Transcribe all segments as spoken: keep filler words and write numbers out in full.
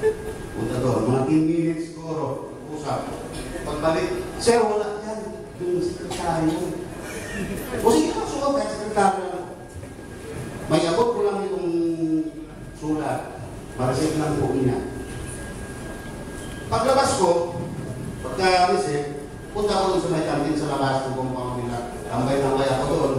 Punta doon, mga ten minutes ko, usap. Pagbalik, sir, wala yan. Yung sekretaryo. O sige na, suwag kahit sekretaryo lang. May abot ko lang itong sulat. Marasit lang po niya. Paglabas ko, pagka-receive, punta ko doon sa may kantin sa labas ng compound nila. Tambay-tambay ako doon.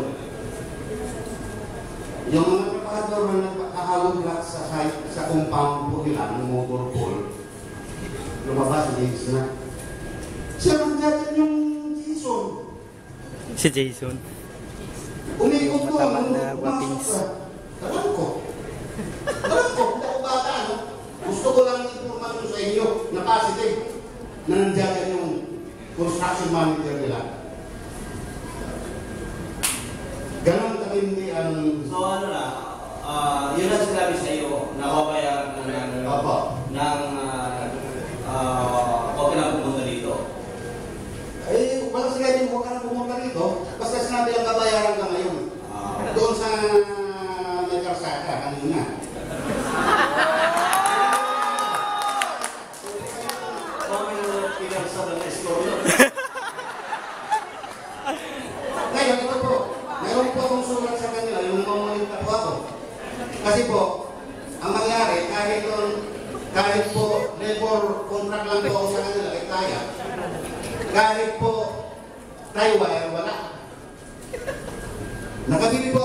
Yung mga preparador na nagkakahalong lahat sa, sa, sa compound po nila, ng motor pool, lumabas sa James na. Siya nang dyan yung Jason. Si Jason. Umikot ko, Mataman na guwapings. Alam ko. Alam ko, hindi ako bata, no? Gusto ko lang informasyon sa inyo na positive na nandiyan yung construction manager nila. Ganon kami hindi ang... So ano na, uh, yun ang sinabi sa iyo, nababayaran ng ng ng uh, huwag ka na pumunta dito. Eh, walang sinabi huwag ka na pumunta dito, basta sinabi ang kabayaran ka ngayon. Uh, Doon sa may karsada kanina. Ngayon, ito po. Mayroon po akong sulat sa kanila, yung mamulit na po ako. Kasi po, ang mangyari, kahit doon, kahit po, labor contract lang po ako sa kanila, ay kaya. Kahit po, tie wire, wala. Nakabili po